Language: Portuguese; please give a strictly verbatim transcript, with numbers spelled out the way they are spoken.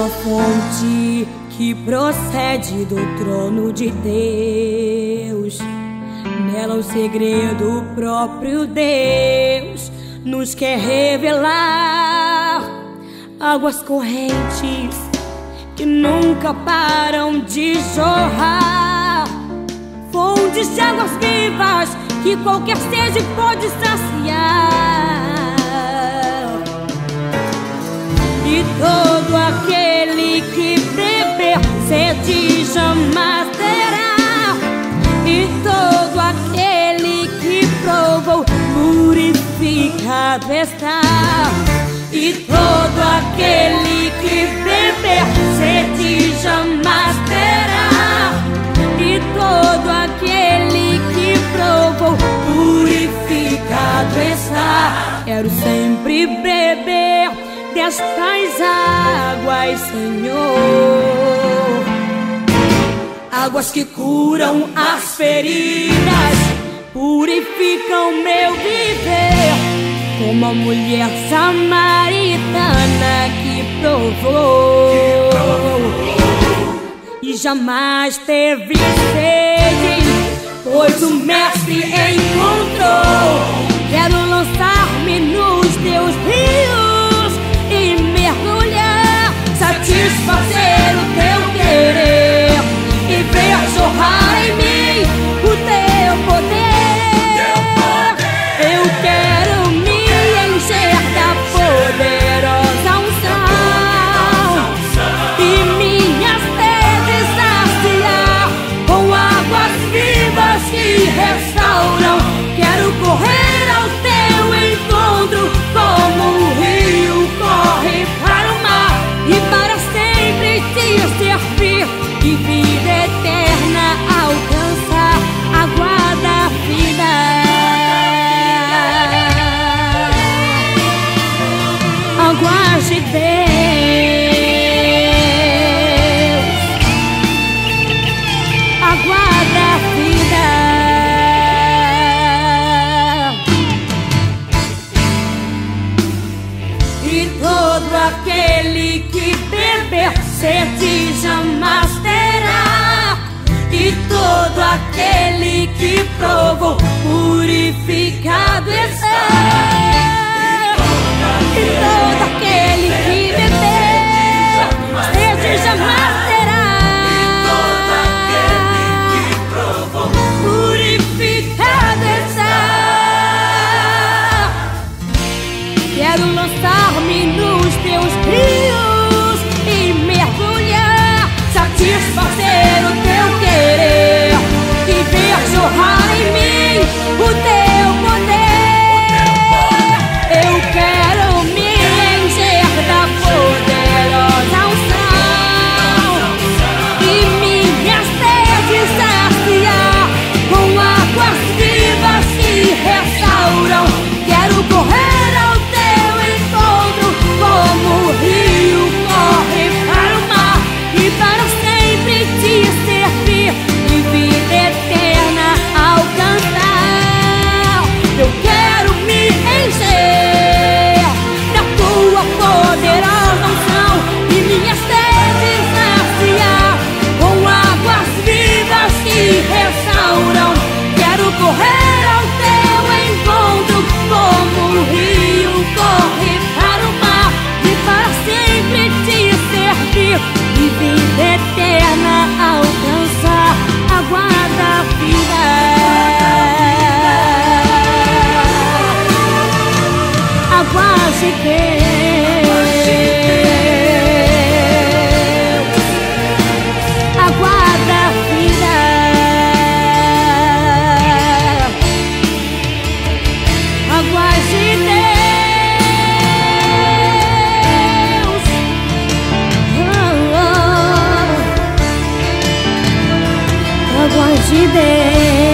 fonte que procede do trono de Deus. Nela o segredo próprio Deus nos quer revelar. Águas correntes que nunca param de jorrar, fontes de águas vivas que qualquer sede pode saciar. E todo aquele que beber sede jamais terá. E todo aquele que provou purificado está. E todo aquele que beber sede jamais terá. E todo aquele que provou purificado está. Quero sempre beber destas águas, Senhor. Águas que curam as feridas, purificam meu viver, como a mulher samaritana que provou e jamais teve sede, pois o Mestre encontrou. Quero lançar-me nos teus rios e mergulhar, satisfazer o teu querer e ver jorrar em mim o teu poder. Eu quero me encher da poderosa unção e minhas sedes saciar com águas vivas que restauram. Quero correr ao teu encontro como o rio corre para o mar, e para sempre te servir e vida eterna alcançar. Água da vida, águas de Deus, água da vida. E todo aquele que beber sede jamais terá. E todo aquele que provou purificado está. E todo aquele que beber sede jamais terá. E todo aquele que provou purificado está. Quero lançar-me nos teus rios e mergulhar, satisfazer o teu querer e ver jorrar em mim o teu poder. Eu quero me encher da poderosa unção e minhas sedes saciar com águas vivas que restauram. Quero correr ao teu encontro como o rio corre para o mar, e para sempre te servir e vida eterna alcançar. Eu quero me encher da tua poderosa unção e minhas sedes saciar com águas vivas que restauram. Quero correr ao teu encontro como o rio corre para o mar, e para sempre te servir e vida eterna alcançar. Água da vida, água de Deus, água da vida, água de Deus. Oh, oh. Águas de Deus.